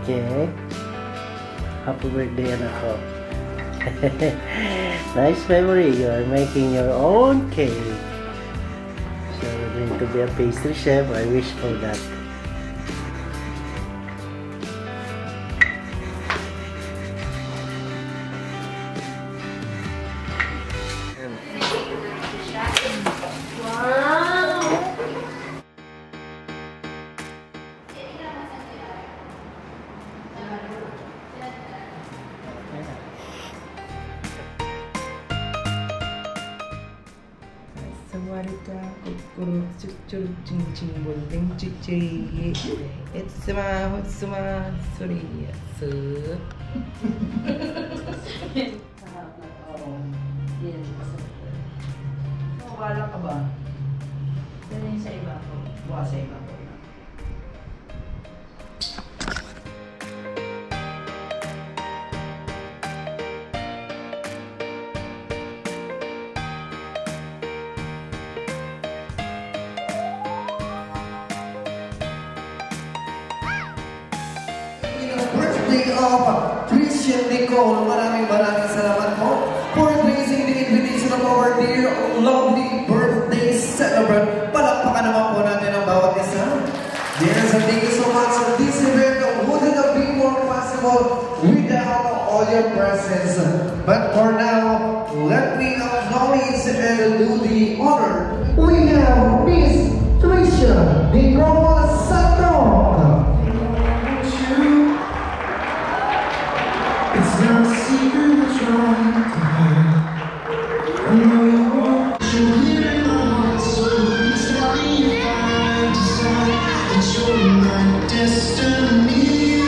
Okay. Happy birthday, anak ko. Nice memory. You are making your own cake. So you're going to be a pastry chef. I wish for that. Sawadika kukuru cucur cincin bunting cuci. It's sama sorry so. Wala ka ba? Dali sa iba ko. Bukas sa iba ko. Of Christian Nicole, maraming salamat po for embracing the invitation of our dear lovely birthday celebrant. Palakpakan naman po natin ang bawat isa. Yes, and thank you so much. This event wouldn't have been more possible without all your presence. But for now, let me acknowledge and do the honor. We have Miss Tricia Nicole Santo. It's not a secret we're trying to hide. I know you want to hear in my heart, so it's not if I decide that you're my destiny.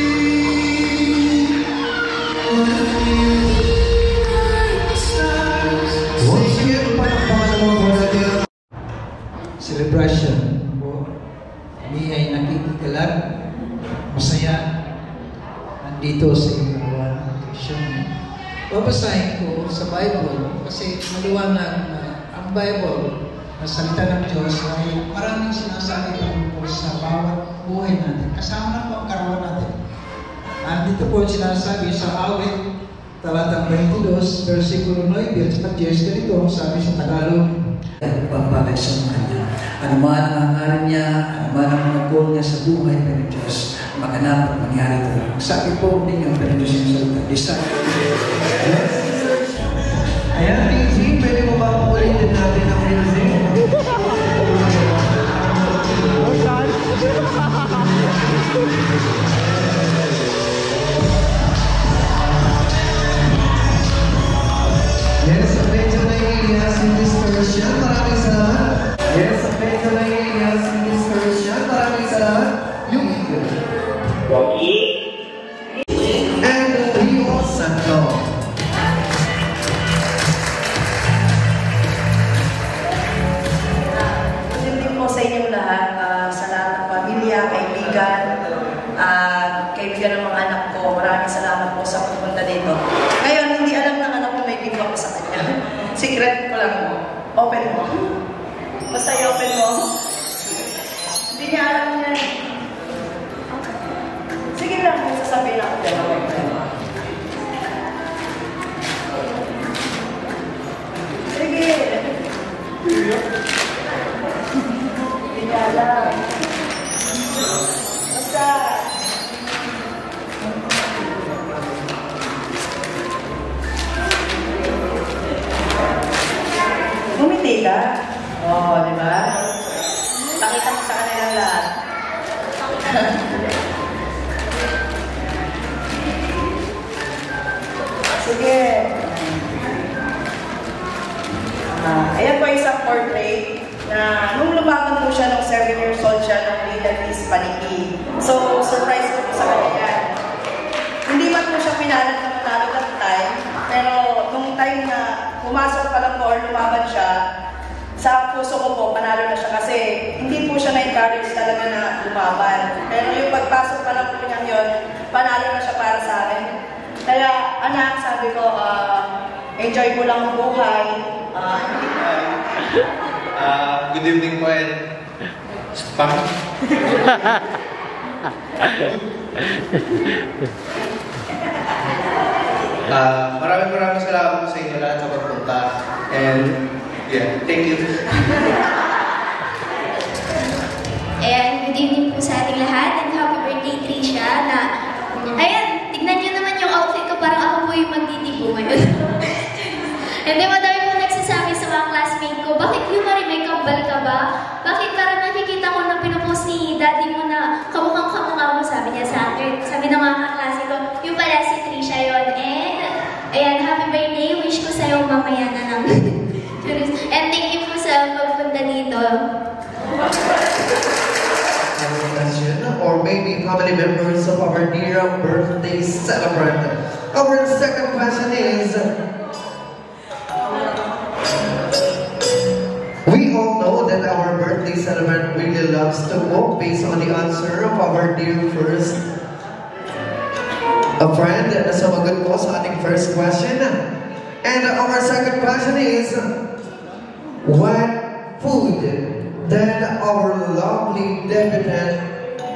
But I feel like stars. Once again, palakpakan naman po natin. Celebration po. Kami ay nakikigalan, masaya, nandito sa inyo. Babasahin ko sa Bible kasi maliwanag na ang Bible na salita ng Diyos ay maraming sinasabi tungkol sa bawat buhay natin. Kasama na po ang karawan natin. Dito po sinasabi sa awit talatang 22, versikulo 9 at 10, ganito sabi sa Tagalog. Pagpapagay sa kanya. Ano man ang hangarin niya, ano man ang mga goal niya sa buhay ng Diyos, maganap at mangyari talaga. Sabi po ninyo, pero Diyos yung salita. Design. Ayan, PG, pwede mo ba ulitin natin ang music? Yes, medyo naiiyak si Mr. Sean. Maraming salamat. Yes, medyo naiiyak si Mr. Sean. Maraming salamat. Yung and Rio Santo. Sa inyong lahat, sa lahat ng pamilya, kaibigan, kaibigan ng mga anak ko, maraming salamat po sa pagpunta dito. Ngayon, hindi alam ng anak ko may gift ako sa kanya. Secret ko lang mo. Open mo. Basta i-open mo. Hindi niya alam niya. Sige lang, sasabihin ako dalawa. Sige. Alam. Basta. Ngumiti ka? Oo, di ba? Pakita mo sa kanilang lahat. Sige. Ayan po isang portrait na nung lumaban po siya nung 7 years old siya ng Little Miss Paniki. So, surprise po sa kanya yan. Hindi man po siya pinalad ng manalo that time, pero nung time na pumasok pa lang po or lumaban siya, sa puso ko po, panalo na siya kasi hindi po siya na-encourage talaga na lumaban. Pero yung pagpasok pa lang po niya yun, panalo na siya para sa akin. Kaya, anak, sabi ko, enjoy ko lang ang buhay. Good evening po and Maraming salamat sa inyo lahat sa pagpunta. And yeah, thank you. And good evening po sa ating lahat and happy birthday, Trisha. Ayan, tignan nyo naman yung outfit ko, parang ako po yung magtitibo ngayon. And then madami po nagsasabi sa mga classmate ko, bakit yung may kambal ka ba? Bakit parang nakikita ko na pinupost ni daddy mo na kamukhang kamukha mo, sabi niya sa akin. Sabi ng mga kaklase ko, yung pala si Trisha yun. And ayan, happy birthday, wish ko sa'yo mamaya na lang. And thank you po sa pagpunta dito. Or maybe family members of our dear birthday celebrant. Our second question is, we all know that our birthday celebrant really loves to cook based on the answer of our dear first friend na sumagot po sa ating first question. And our second question is, what food that our lovely debutant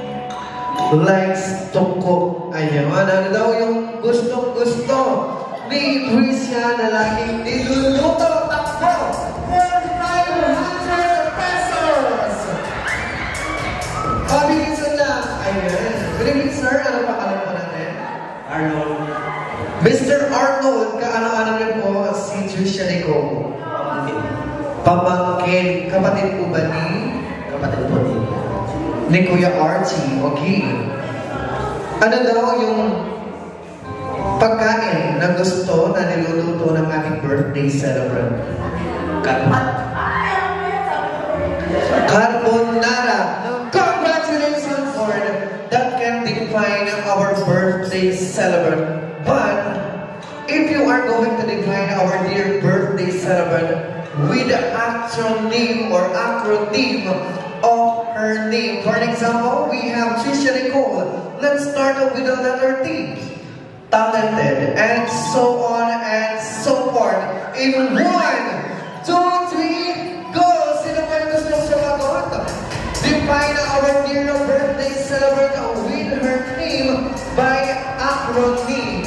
likes to cook? Ayan, ano daw yung gustong-gusto ni Trisha na laging niluluto? Takbo! 500 pesos! Pabilisan lang. Ayan. Good evening, sir. Ano pangalan po natin? Arnold. Mr. Arnold, kaano-ano rin po si Trisha Nico? Pamangkin. Kapatid po ba ni? Kapatid po ni Kuya Archie. Okay. Ano daw yung pagkain na gusto na niluluto ng ating birthday celebrant? Carbonara. Congratulations, Lord. That can define our birthday celebrant. But if you are going to define our dear birthday celebrant with the actual name or acronym of her name. For example, we have Trisha Nicole. Let's start off with the letter T. Talented, and so on and so forth. In 1, 2, 3, go! Sino pa yung gusto sumagot? Define our dear birthday celebrant with her name by acronym.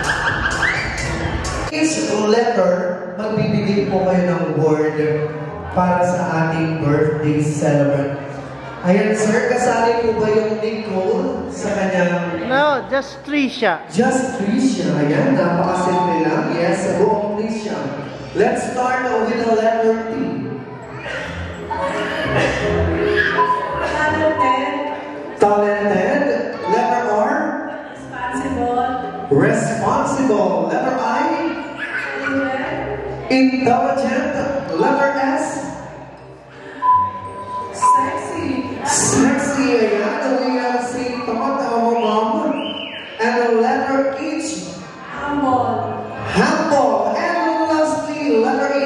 Each letter, magbibigay po kayo ng word para sa ating birthday celebrant. Ayan, sir, kasali po ba yung Nicole sa kanyang... No, just Trisha. Just Trisha. Ayan, napakasimple lang. Yes, buong Trisha. Let's start with the letter T. Talented. Letter R. Responsible. Letter I. Intelligent. Letter S. Sexy. Ayan, we have seen thought of mom. And the letter H. Humble. And lastly, letter A.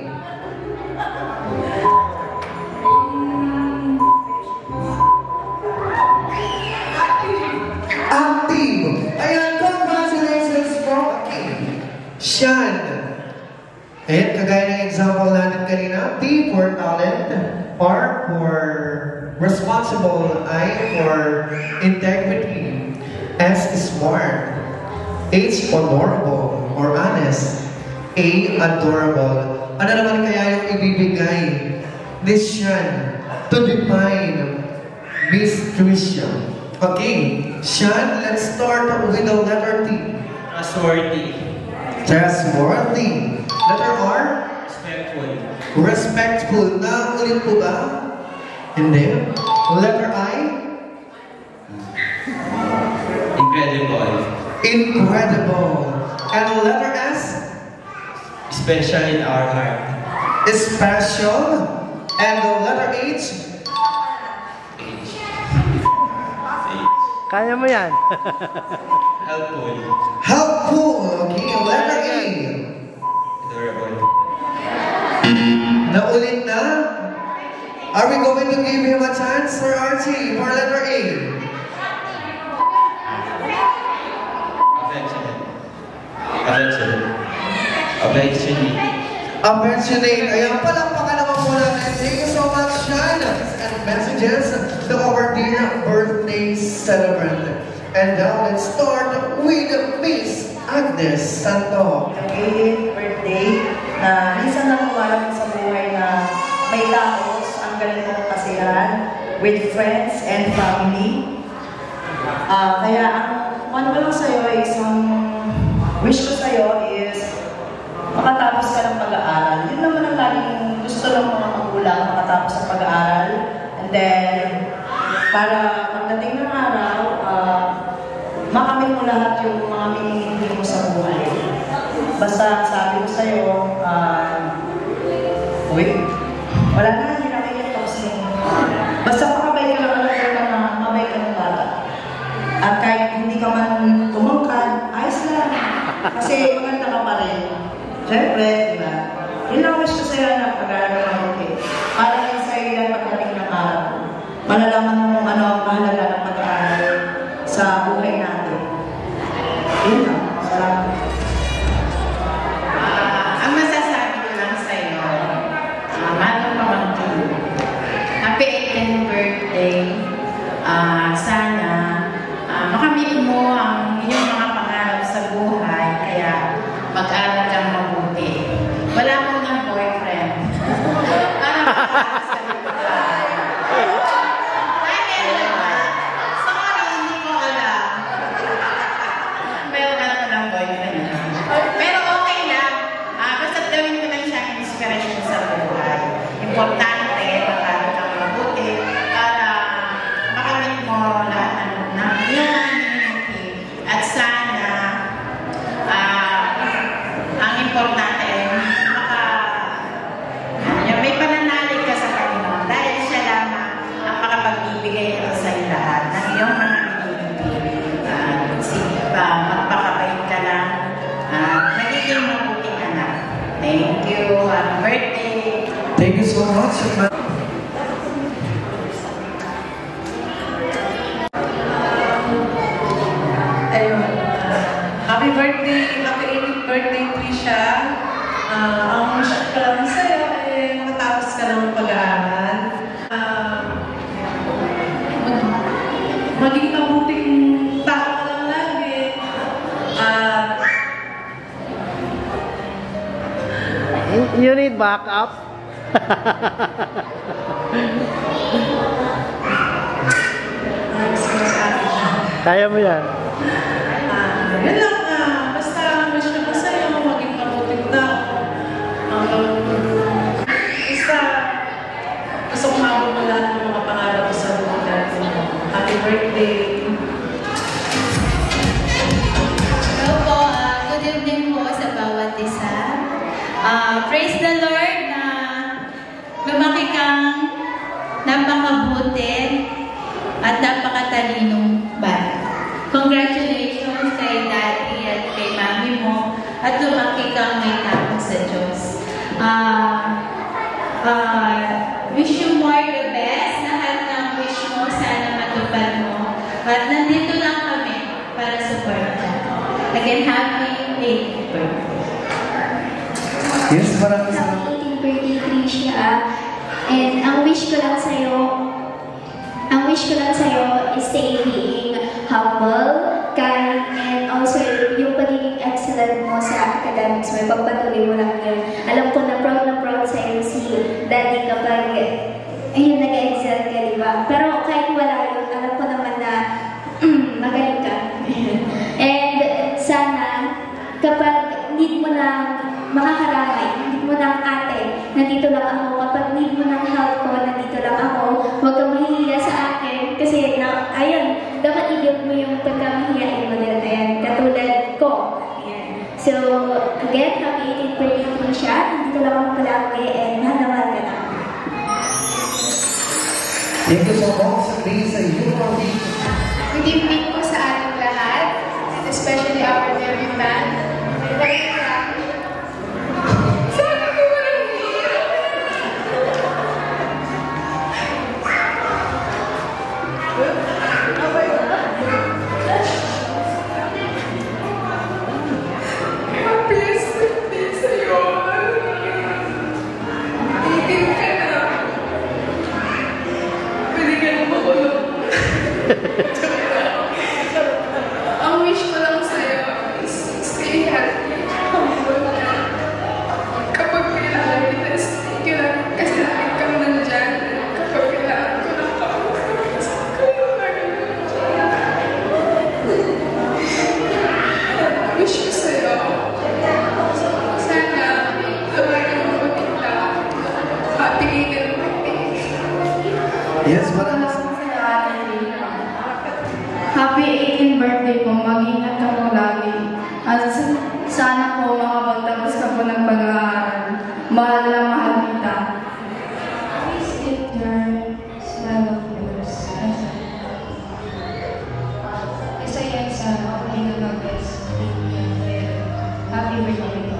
Active. Ayan, congratulations from Sean. Ayan, kagaya ng example natin kanina. T for talent. R for responsible. I for integrity. S is smart. H, honorable or honest. A, adorable. Ano naman kaya yung ibibigay ni Sean to define Miss Trisha? Okay, Sean, let's start with the letter T. Trustworthy. Letter R? Respectful. Ulit po ba? Hindi. Letter I? Incredible. And letter S? Special in our heart. Special. And the letter H? Kaya mo yan. Helpful. Okay, letter A. Adorable. Naulit na? Are we going to give him a chance, Sir Archie, for letter A? Affectionate. Ayan, palakpakan naman po natin. Thank you so much, Sean. And messages to our dear birthday celebrant. And now let's start with Miss Agnes Santo. Happy birthday na minsan lang umarap sa buhay na may taos ang ganitong kasiyahan with friends and family. Kaya ang ano ko lang sa'yo is, wish ko sa'yo is makatapos ka ng pag-aaral. Yun naman ang laging gusto ng mga magulang, makatapos ang pag-aaral. And then, para pagdating ng araw, makamit mo lahat yung mga minimiti mo sa buhay. Basta sabi ko sa'yo, wala na, hindi na kayo tapos basta makabay ka lang alam ko na mabay ka ng bata. At kahit hindi ka man tumangkad, ayos lang. Kasi maganda ka pa rin. Siyempre, diba? Yun lang wish ko sa'yo na pag-aaral ka okay. Para lang sa'yo yan pagdating ng araw. Malalaman mo kung ano ang mahalaga ng pag-aaral sa buhay natin. Yun lang. Salamat. Ang masasabi ko lang sa'yo, Manong Pamangkin, happy 18th birthday. Sana makamit mo ang iyong mga pangarap sa buhay, kaya mag-aral kang mabuti. Wala mo ng boyfriend. Para makakasal sa buhay. Sorry, hindi ko alam. Meron na ng boyfriend. Pero okay lang. Basta gawin ko lang siyang inspiration sa buhay. Importante, mag-aral kang mabuti para makamit mo lahat ng iyong at sana ang importante may pananalig ka sa Panginoon dahil siya lamang ang makapagbibigay ito sa iyo lahat ng iyong mga sige pa, magpakabait ka lang nagiging mabuting anak. Thank you. Happy birthday. Thank you so much. Happy birthday, happy 18th birthday, Trisha. Ang wish ko lang sa'yo ay matapos ka ng pag-aaral. Maging mabuting tao ka lang lagi. You need backup? Kaya mo yan. Yun lang, basta wish ko pa sa'yo, maging mabuting tao. Basta, gusto kong mabot mo lahat ng mga pangarap ko sa buhay. Happy birthday! Hello po, good evening po sa bawat isa. Praise the Lord na lumaki kang napakabuti at napakatalinong bata. Congratulations kay Daddy at kay Mami mo at lumaki kang may takot sa Diyos. Wish you more the best. Lahat ng wish mo, sana matupad mo. At nandito lang kami para supportan. Again, happy 18th birthday. Yes, maraming salamat. Happy 18th birthday, Trisha. And ang wish ko lang sa'yo is stay being humble, kind, and also yung pagiging excellent mo sa academics mo. Pagpatuloy mo lang yun. Alam ko na proud sa'yo si Daddy kapag ayun, nag-excel ka, di ba? Pero kahit wala yun, alam ko naman na magaling ka. And sana, kapag need mo na makakaramay, need mo ng ate, nandito lang ako. Kapag need mo ng help ko, nandito lang ako. Huwag kang mahihiya sa akin. Kasi, ayun, dapat i-give mo yung pagkamahiyain mo din. Ayan, katulad ko. Ayan. So, again, happy 18th birthday, Trisha. Nandito lang ako palagi and mahal ka na. Thank you so much. Please, Good evening po sa ating lahat, especially our debutant. Sana po walang hirap. Mabilis din sa'yo. Itin ka na. Pwede Ang wish ko lang sa'yo is stay healthy, humble ka. Kapag kailangan kita, stay ka lang kasi lagi kang nandyan. Kapag kailangan ko lang wish ko sa'yo, sana lagi mo maganda. Happy little birthday. Yes, maraming Happy 18th birthday po. Mag-ingat ka po lagi. At sana po makapagtapos ka po ng pag-aaral. Mahal na mahal kita. Please keep your smile of yours. Isa yan sa pinaka-best. Happy birthday po.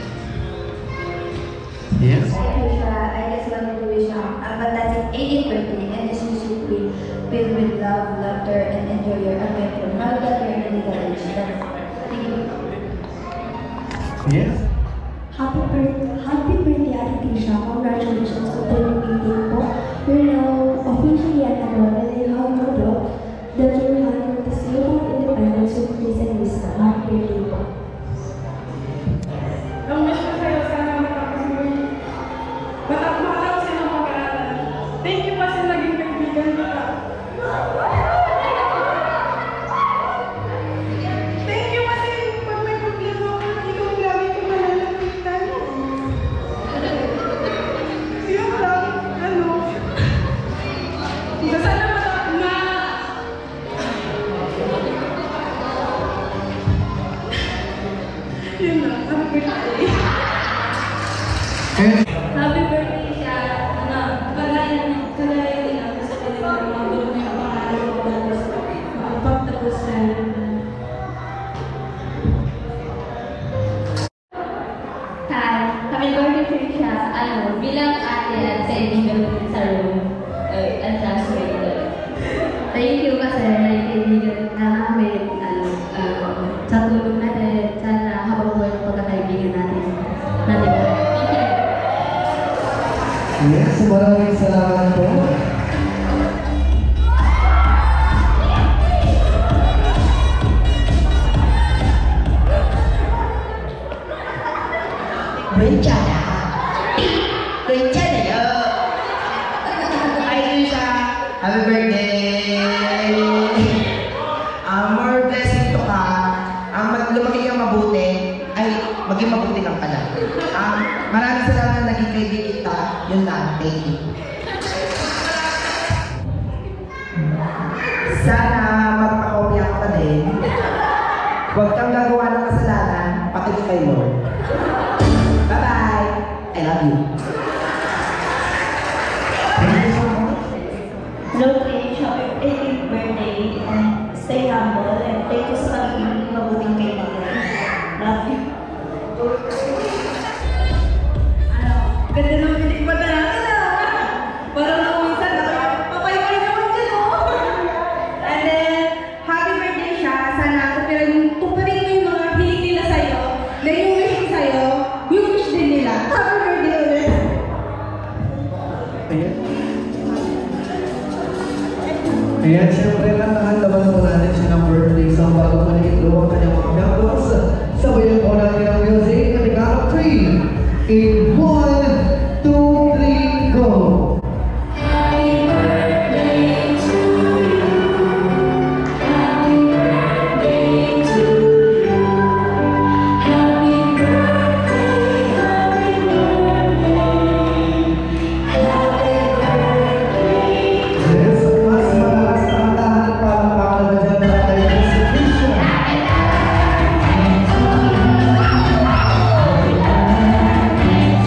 Yes. I just want to wish you a fantastic 18th birthday and this wish you be filled with love, laughter, and enjoy your adventure. Now that you're in the college, thank you. Yes. Happy birthday, Ate Tisha. Congratulations on turning 18 po. You're now officially an adult and I have no doubt that you're having the same independence with peace and wisdom. Happy birthday po. Ang wish ko sa'yo, sana matapos mo yun. Matapos sila mag-aaral. Thank you kasi naging kaibigan ka. Thank you kasi pag may problema ako, ikaw lagi ko malalapitan. Yun lang, sana yun lang, happy birthday. Happy birthday siya. Kagaya din ako sa kanila. Magulo na yung pangalan ko pagtapos na Hi, happy birthday Trisha. Bilang ate at sa kaibigan ko sa room, at classmate. Thank you kasi kaibigan namin, sa tulong natin, sana habang buhay ng pagkakaibigan natin. Yes, maraming salamat po. Happy birthday! More blessing to ka. Lumaki kang mabuti, ay maging mabuti kang pala. Maraming salamat na naging kaibigan kita. Yun lang. Thank you. Sana magpakopya ka pa din. Huwag kang gagawa ng kasalanan, pati kay Lord. Bye-bye! I love you. Hello, Trisha. 18th birthday and stay humble and thank you sa pagiging mabuting kaibigan. Love you. Ganda ng pinig pa natin parang nakuminsan na papay-pay naman dyan And then, happy birthday siya. Sana tuparin mo yung mga hilig nila sa'yo. Na yung wish ko sa'yo, yung wish din nila. Happy birthday ulit. Ayan, siyempre naman po natin siya ng birthday sa bago manigit ang kanyang mga gatos. Sabayan po natin ang music at ikaw 3 in 1, 2, 3, go! Happy birthday to you. Happy birthday to you. Happy birthday, happy birthday. Happy birthday. Yes, mas malakas na kantahan para makakalaman dyan na tayo sa Trisha. Happy birthday.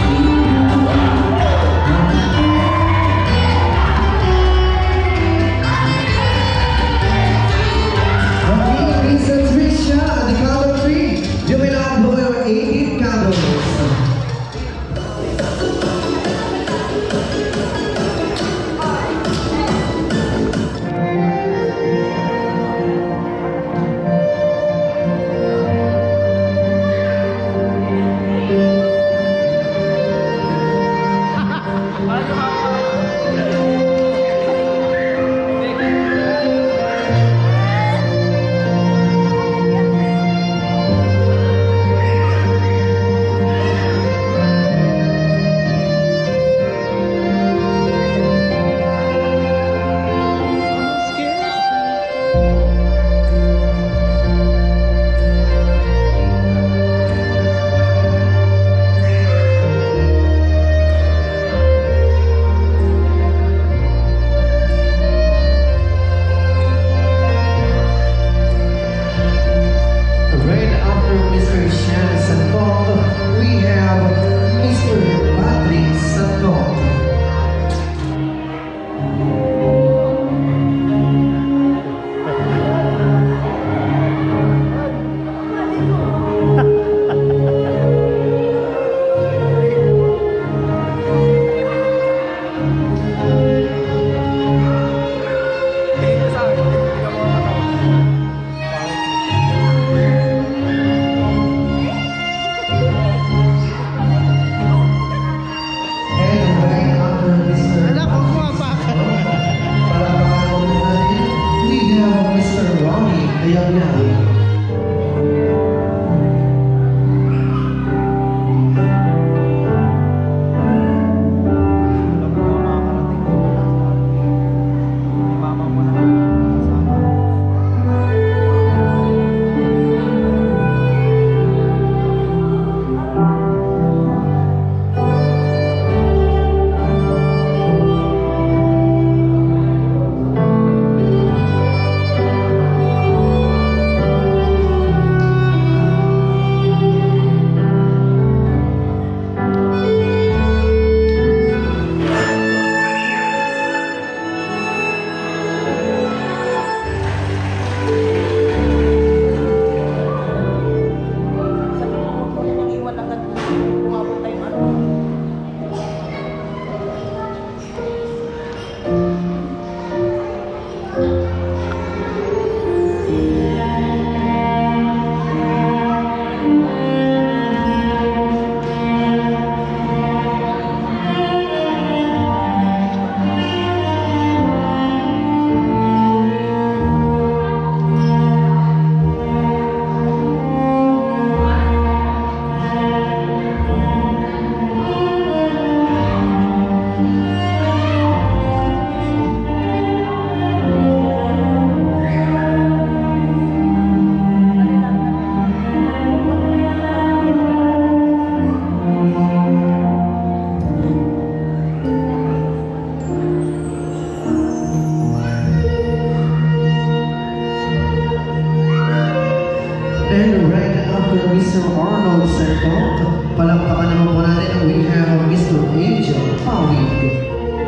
Mr. Arnold Santok. Palakpakan naman po natin, we have Mr. Angel Pawig.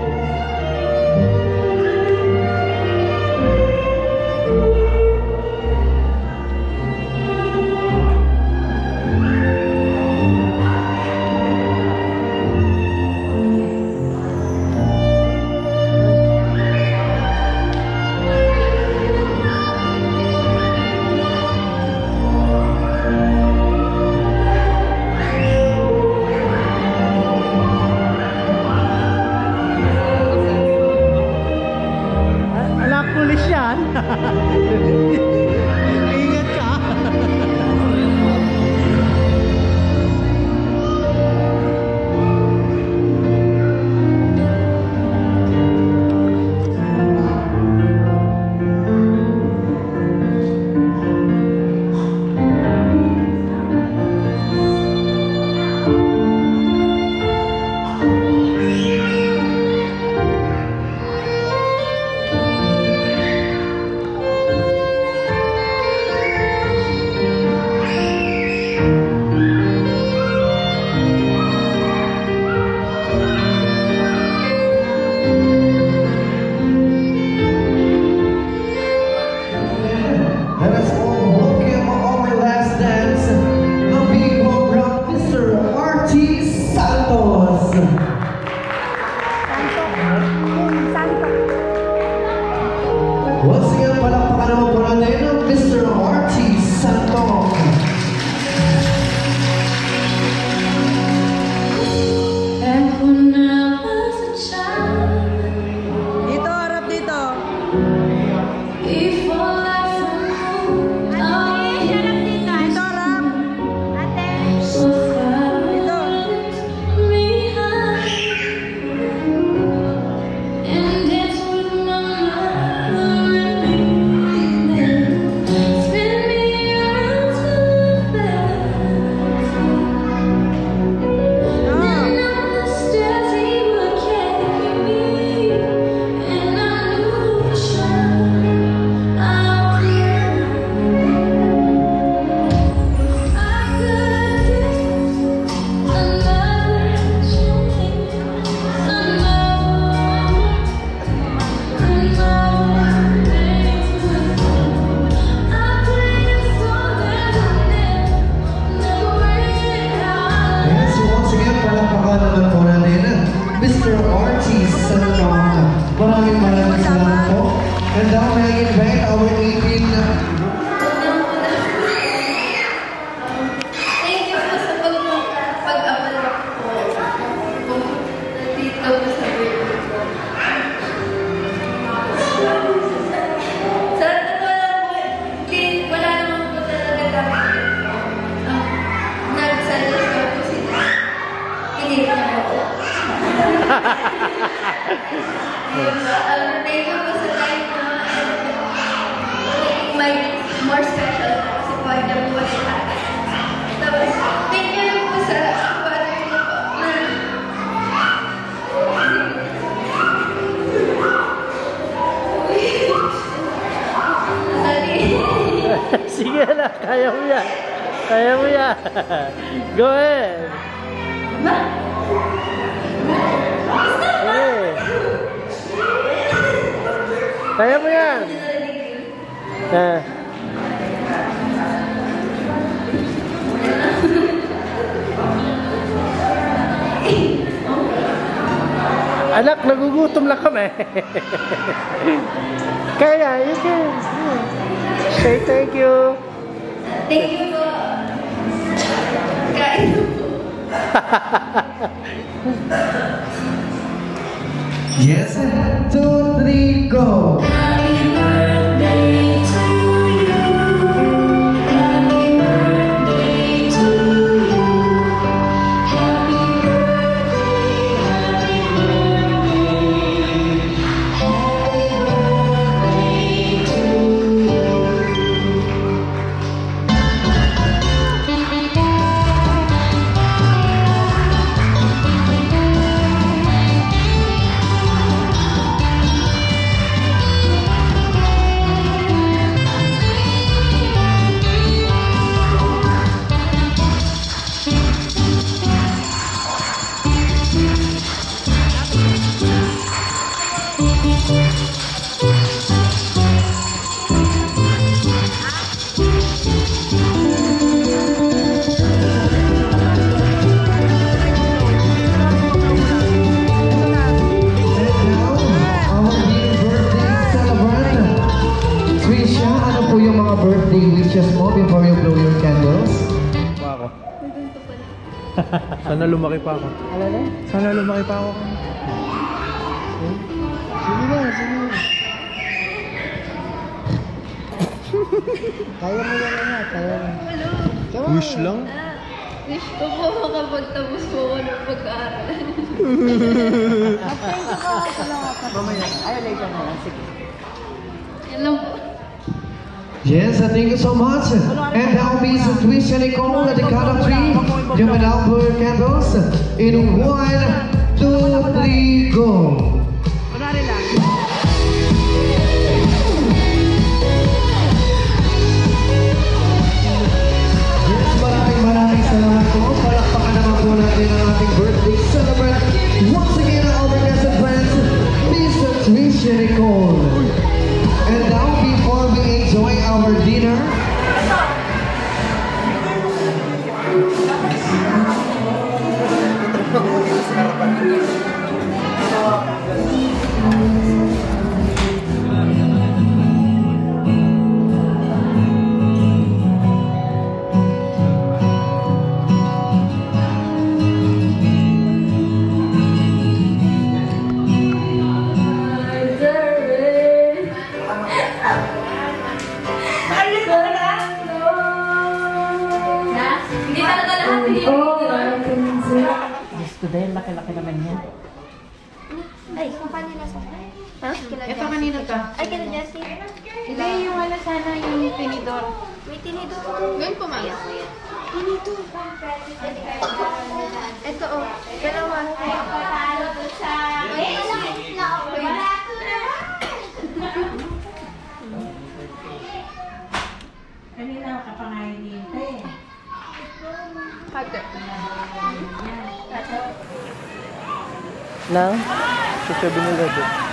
Ingat ka. Once again, palakpakan naman po natin Mr. Artie Santok. And when I was a child, Dito, harap dito. before life moved on, Dito, harap. so far behind, and it's with my mother and me, spin me around to the battlefield. Then up the stairs he would carry me, and I knew for sure I could Yes, once again, palakpakan naman po natin Mr. Artie Santok. Maraming salamat po. And now, may I invite our 18 Thank you po sa pag-abala po. Nandito po sa birthday ko. Sa totoo lang po, wala naman po talaga kami. Nag-suggest ko po sila. Hindi niya po. Thank you po sa time na may more special si Father po siya. Tapos, thank you lang po sa Father niyo po na Sige na, kaya mo yan. Kaya mo yan. Go ahead. Sige. Kaya mo yan. Anak, nagugutom lang kami. Kaya, you can. Say thank you. thank you po. Kain po. Yes, 2, 3, go! Happy birthday to you. Happy birthday to you. Happy birthday, happy birthday. Happy birthday to you. po yung mga birthday wishes mo before you blow your candles? Pa ako. Sana lumaki pa ako. Sana lumaki pa ako. Sige na, sige na. Kaya mo yan na, kaya mo. Wish lang? Wish ko po makapagtapos po ako ng pag-aaral. Mamaya, ay, later na yan. Sige. Yan lang po. Yes, thank you so much. And now, Miss Trisha Nicole, at the count of 3, you may now blow your candles in 1, 2, 3, go. Maraming salamat po. Palakpakan naman po natin ang ating birthday celebrant. Once again, our guest and friends, Miss Trisha Nicole. And now, before we enjoy our dinner, Dahil laki-laki naman yan. Ay, kung kanina sa ha? Ito kanina ka. Ay, kila Jessie. Hindi, yung ano sana, yung tinidor. May tinidor. Ngayon pumayas. Tinidor. Ito oh, dalawa. Kanina ka pa nga hinihintay. Hati. Now, sa 7-Eleven.